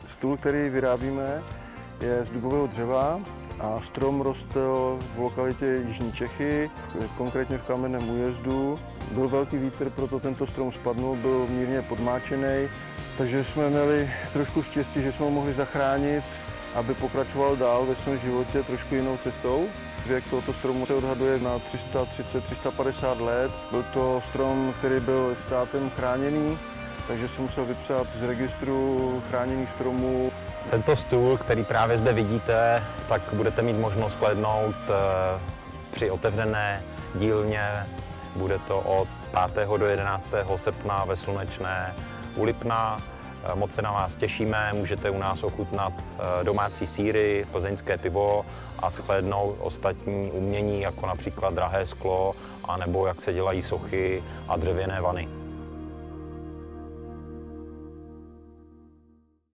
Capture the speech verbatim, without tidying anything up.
Stůl, který vyrábíme, je z dubového dřeva a strom rostl v lokalitě Jižní Čechy, konkrétně v Kamenném Újezdu. Byl velký vítr, proto tento strom spadnul, byl mírně podmáčený, takže jsme měli trošku štěstí, že jsme ho mohli zachránit, aby pokračoval dál ve svém životě trošku jinou cestou. Věk tohoto stromu se odhaduje na tři sta třicet až tři sta padesát let. Byl to strom, který byl státem chráněný, takže se musel vypsat z registru chráněných stromů. Tento stůl, který právě zde vidíte, tak budete mít možnost shlédnout při otevřené dílně. Bude to od pátého do jedenáctého srpna ve Slunečné u Lipna. Moc se na vás těšíme, můžete u nás ochutnat domácí sýry, plzeňské pivo a shlédnout ostatní umění, jako například drahé sklo, anebo jak se dělají sochy a dřevěné vany.